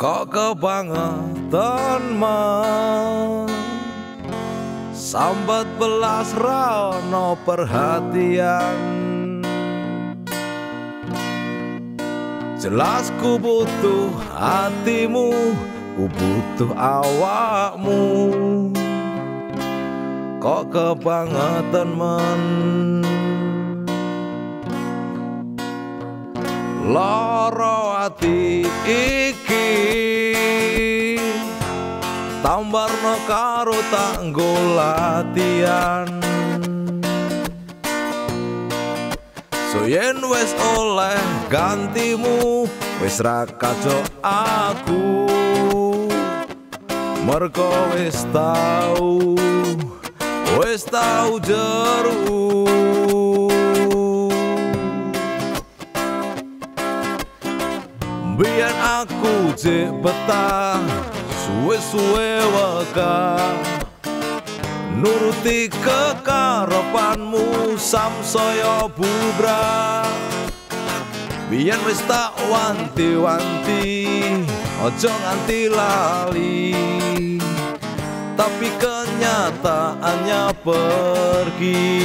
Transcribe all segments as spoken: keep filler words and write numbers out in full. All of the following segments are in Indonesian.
Kok kebangetan man sambat belas rano perhatian. Jelas ku butuh hatimu, ku butuh awakmu. Kok kebangetan man loro ati iki tambarno karo tanggo latihan. So yen wis oleh gantimu wis ra kacok aku, mergo wis tau wis tau jeru. Biyen aku jek betah suwe-suwe weka nuruti kekarepanmu samsaya bubrah. Biyen wis tak wanti-wanti ojo nganti lali, tapi kenyataannya pergi.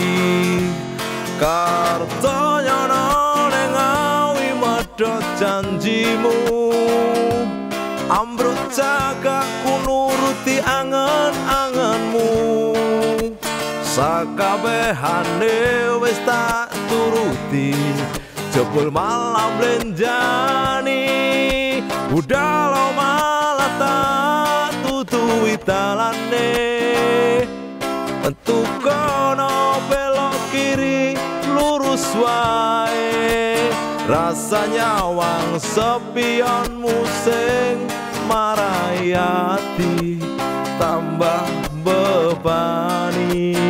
Kartoyono ning awi medhot janjimu, ambruk jagaku nuruti angen-angenmu. Sakabehane wis tak turuti, jebul malam lenjani. Budal malah tak tutui talane, entuk kono belok kiri lurus wae. Rasanya wang sepionmu sing marai ati tambah bebani.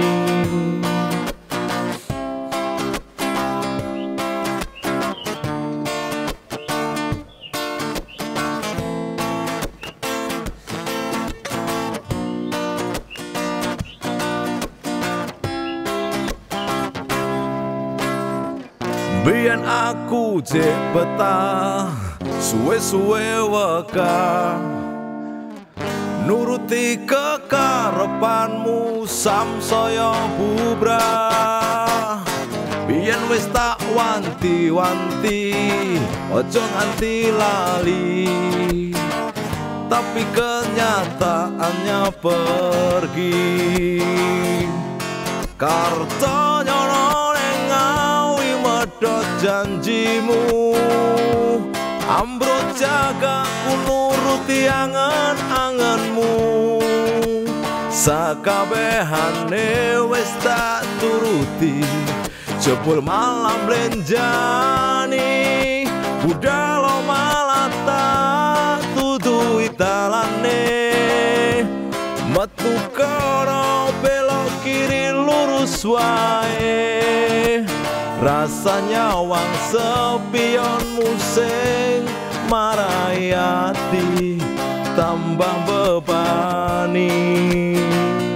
Biyen aku jek betah suwe-suwe weka nuruti kekarepanmu samsaya bubrah. Biyen wis tak wanti-wanti ojo nganti lali, tapi kenyataannya pergi. Kartonyono ning awi medhot janjimu, ambruk jagaku nuruti angen-angenmu. Sakabehane wis tak turuti, jebul malam lenjani. Budal malah tak tutui talane, metu kono belok kiri lurus wae. Rasanya wang sepionmu sing marai ati tambah bebani.